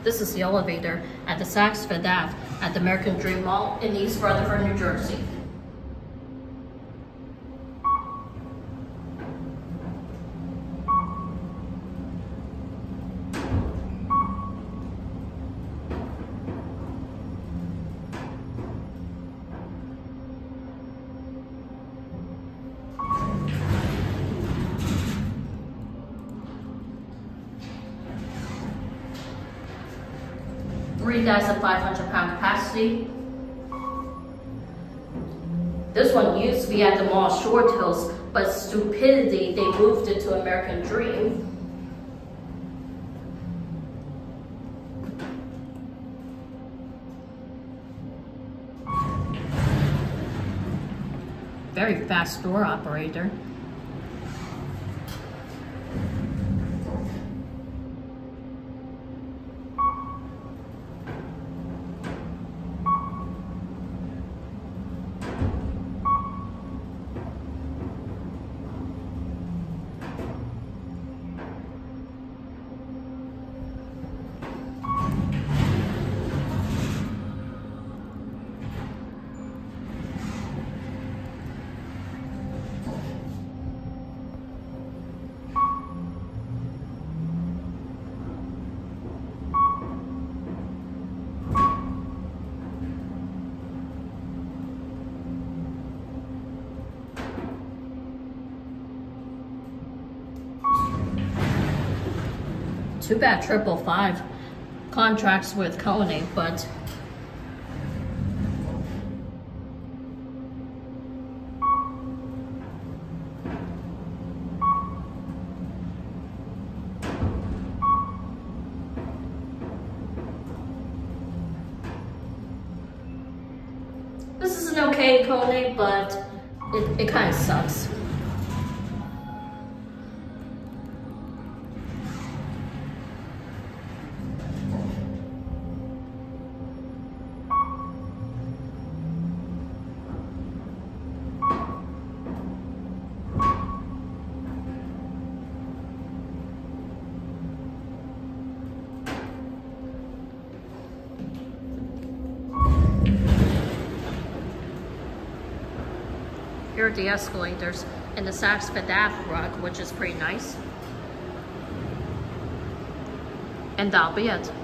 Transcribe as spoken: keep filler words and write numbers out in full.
This is the elevator at the Saks Fifth Ave at the American Dream Mall in East Rutherford, New Jersey. three thousand five hundred pound capacity. This one used to be at the mall Short Hills, but stupidity, they moved it to American Dream. Very fast door operator. Too bad Triple Five contracts with Kone, but this is an okay Kone, but it, it kind of sucks. Here are the escalators and the Saks Fifth Ave rug, which is pretty nice. And that'll be it.